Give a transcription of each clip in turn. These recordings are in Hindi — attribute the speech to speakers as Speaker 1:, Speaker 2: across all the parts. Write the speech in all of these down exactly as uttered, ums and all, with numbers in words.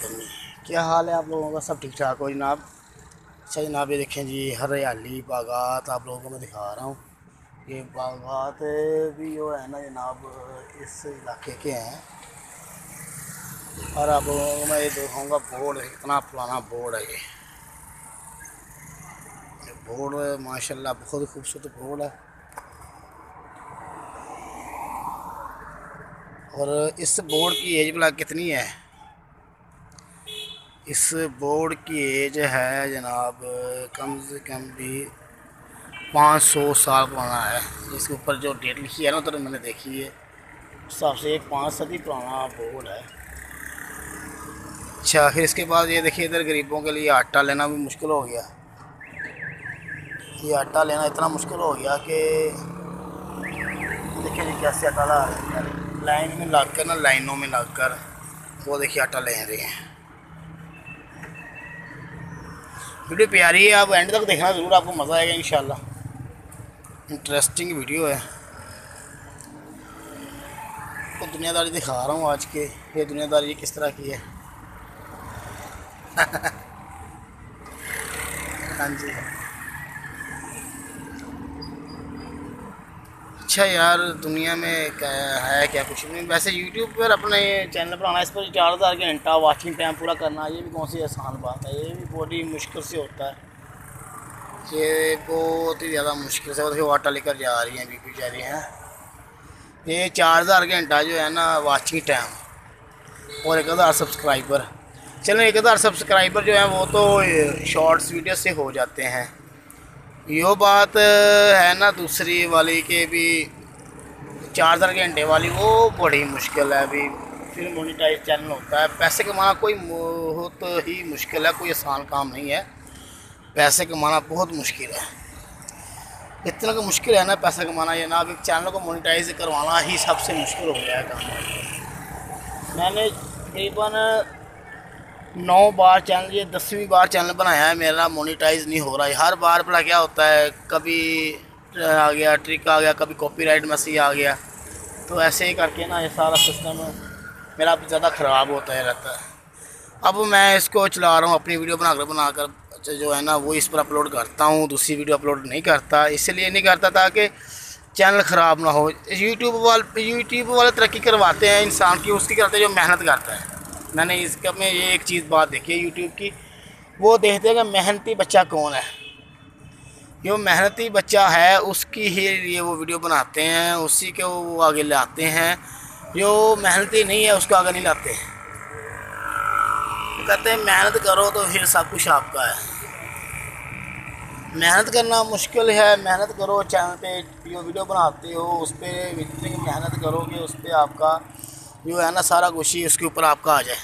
Speaker 1: वालेकुम। क्या हाल है आप लोगों का? सब ठीक ठाक हो जनाब? अच्छा जनाब, ये देखें जी, हरियाली बागात आप लोगों को मैं दिखा रहा हूँ। ये बागात भी जो है ना जनाब इस इलाके के हैं। और आप लोगों को मैं ये दिखाऊँगा बोर्ड, इतना पुराना बोर्ड है ये। बोर्ड माशाल्लाह बहुत खूबसूरत बोर्ड है। और इस बोर्ड की एज भला कितनी है? इस बोर्ड की एज है जनाब कम से कम भी पाँच सौ साल पुराना है। इसके ऊपर जो डेट लिखी है ना तो मैंने देखी है, उस हिसाब से एक पाँच सदी पुराना बोर्ड है। अच्छा, फिर इसके बाद ये देखिए, इधर गरीबों के लिए आटा लेना भी मुश्किल हो गया। ये आटा लेना इतना मुश्किल हो गया कि देखिए जी कैसे आटा ला रहे हैं, लाइन में लग कर ना, लाइनों में लग कर वो देखिए आटा ले रहे हैं। वीडियो प्यारी है, आप एंड तक देखना ज़रूर, आपको मज़ा आएगा इंशाल्लाह। इंटरेस्टिंग वीडियो है। तो दुनियादारी दिखा रहा हूँ आज के, ये दुनियादारी किस तरह की है। हाँ जी। अच्छा यार, दुनिया में क्या है, क्या कुछ नहीं। वैसे यूट्यूब पर अपने चैनल पर आना, इस पर चार हज़ार घंटा वाचिंग टाइम पूरा करना, ये भी कौन सी आसान बात है। ये भी बड़ी मुश्किल से होता है। ये बहुत ही ज़्यादा मुश्किल से। वो देखिए आटा लेकर जा रही हैं, बीपी जा रही हैं। ये चार हज़ार घंटा जो है ना वाचिंग टाइम, और एक हज़ार सब्सक्राइबर। चलो, एक हज़ार सब्सक्राइबर जो है वो तो शॉर्ट्स वीडियो से हो जाते हैं। यो बात है ना दूसरी वाली के भी चार हज़ार घंटे वाली, वो बड़ी मुश्किल है। अभी फिर मोनेटाइज चैनल होता है। पैसे कमाना कोई बहुत ही मुश्किल है, कोई आसान काम नहीं है। पैसे कमाना बहुत मुश्किल है, इतना का मुश्किल है ना पैसा कमाना। ये ना, अब एक चैनल को मोनेटाइज करवाना ही सबसे मुश्किल हो गया है काम। मैंने तकरीबन नौ बार चैनल, ये दसवीं बार चैनल बनाया है मेरा, मोनेटाइज नहीं हो रहा है। हर बार भला क्या होता है, कभी आ गया ट्रिक आ गया, कभी कॉपीराइट मैसेज आ गया। तो ऐसे ही करके ना ये सारा सिस्टम मेरा ज़्यादा ख़राब होता है रहता है। अब मैं इसको चला रहा हूँ, अपनी वीडियो बनाकर बनाकर जो है ना वो इस पर अपलोड करता हूँ। दूसरी वीडियो अपलोड नहीं करता, इसलिए नहीं करता ताकि चैनल ख़राब ना हो। यूट्यूब वाले यूट्यूब वाले तरक्की करवाते हैं इंसान की, उसकी करते जो मेहनत करता है। मैंने इसका में ये एक चीज़ बात देखी है यूट्यूब की, वो देखते हैं कि मेहनती बच्चा कौन है। जो मेहनती बच्चा है उसकी ही ये वो वीडियो बनाते हैं, उसी के वो आगे लाते हैं। जो मेहनती नहीं है उसको आगे नहीं लाते हैं। कहते हैं मेहनत करो तो फिर सब कुछ आपका है। मेहनत करना मुश्किल है, मेहनत करो। चैनल पे जो वीडियो बनाते हो उस पर इतनी मेहनत करो कि उस पर आपका जो है ना सारा कुछ ही उसके ऊपर आपका आ जाए।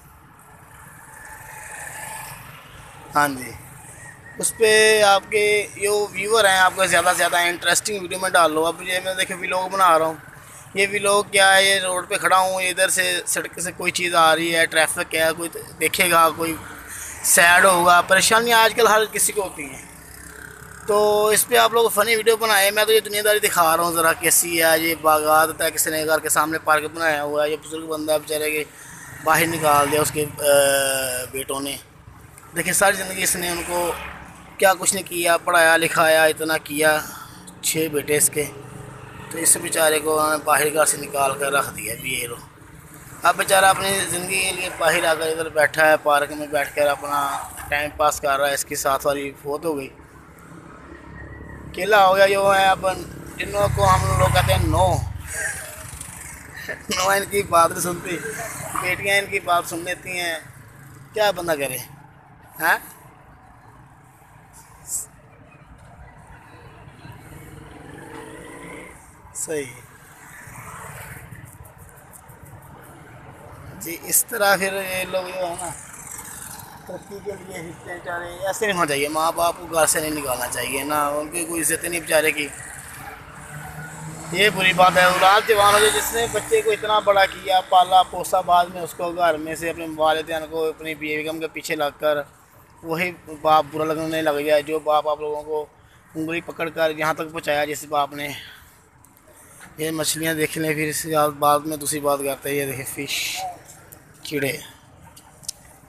Speaker 1: हाँ जी, उस पर आपके जो व्यूवर हैं आपका ज़्यादा से ज़्यादा इंटरेस्टिंग वीडियो में डाल लो। अब ये मैं देखिए व्लॉग बना रहा हूँ, ये व्लॉग क्या है, ये रोड पे खड़ा हूँ, इधर से सड़क से कोई चीज़ आ रही है, ट्रैफिक है, कोई देखेगा, कोई सैड होगा, परेशानियाँ आजकल हर किसी को होती हैं। तो इस पर आप लोग फ़नी वीडियो बनाए। मैं तो ये दुनियादारी दिखा रहा हूँ ज़रा कैसी है। ये बागात होता है, किसी ने घर के सामने पार्क बनाया हुआ है। ये बुजुर्ग बंदा बेचारे के बाहर निकाल दिया उसके बेटों ने। देखिए सारी ज़िंदगी इसने उनको क्या कुछ नहीं किया, पढ़ाया लिखाया इतना किया, छः बेटे इसके। तो इस बेचारे को उन्होंने बाहर घर से निकाल कर रख दिया भी ये लो। अब बेचारा अपनी ज़िंदगी के लिए बाहर आकर इधर बैठा है, पार्क में बैठकर अपना टाइम पास कर रहा है। इसकी साथ वाली फोत हो गई, केला हो गया। जो है अपन जिनों को हम लोग कहते हैं नो नो, इनकी बात नहीं सुनती, बेटियां इनकी बात सुन लेती हैं। क्या बंदा करे, हैं? सही जी। इस तरह फिर ये लोग जो है ना तरक्की के लिए हिस्से बेचारे ऐसे नहीं होना चाहिए। माँ बाप को घर से नहीं निकालना चाहिए ना, उनकी कोई इज्जत नहीं बेचारे की। ये बुरी बात है। औलाद जवान हो जाए, जिसने बच्चे को इतना बड़ा किया, पाला पोसा, बाद में उसको घर में से अपने वालिदैन को अपनी बेगम के पीछे लग कर वही बाप बुरा लगने लग गया। जो बाप आप लोगों को उंगली पकड़ कर यहाँ तक पहुँचाया, जिस बाप ने। ये मछलियाँ देख लें, फिर इसके बाद में दूसरी बात करते हैं। ये देखिए फिश, कीड़े,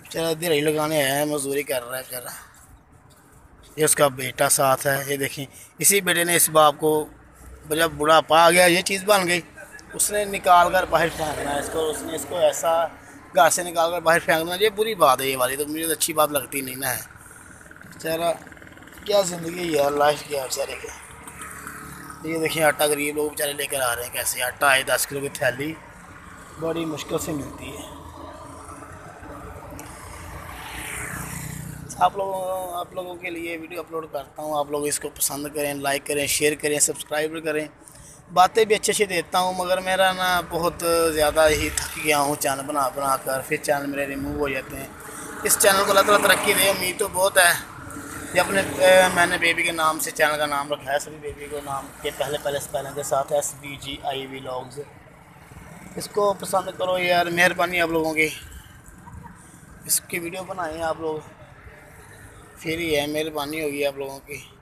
Speaker 1: बेचारा दिहाड़ी लगाने आया है, मजदूरी कर रहा है बेचारा। ये उसका बेटा साथ है, ये देखें, इसी बेटे ने इस बाप को जब बुढ़ापा आ गया, ये चीज़ बन गई, उसने निकाल कर बाहर फेंकना है इसको, उसने इसको ऐसा घर से निकाल कर बाहर फेंकना। ये बुरी बात है, ये वाली तो मुझे तो अच्छी बात लगती नहीं ना है। बेचारा क्या ज़िंदगी है, लाइफ क्या है बेचारे की। ये देखिए आटा गरीब लोग बेचारे लेकर आ रहे हैं, कैसे आटा आए, दस किलो की थैली बड़ी मुश्किल से मिलती है। आप लोगों आप लोगों के लिए वीडियो अपलोड करता हूँ, आप लोग इसको पसंद करें, लाइक करें, शेयर करें, सब्सक्राइब करें। बातें भी अच्छे अच्छे देता हूँ, मगर मेरा ना बहुत ज़्यादा ही थक गया हूँ चैनल बना बना कर, फिर चैनल मेरे रिमूव हो जाते हैं। इस चैनल को अल्लाह ताला तरक्की दे, उम्मीद तो बहुत है। ये अपने ए, मैंने बेबी के नाम से चैनल का नाम रखा है, सभी बेबी को नाम के पहले पहले स्पेलिंग के साथ S B G I V vlogs. इसको पसंद करो यार, मेहरबानी आप लोगों की, इसकी वीडियो बनाएं आप लोग, फिर ही है, मेहरबानी होगी आप लोगों की।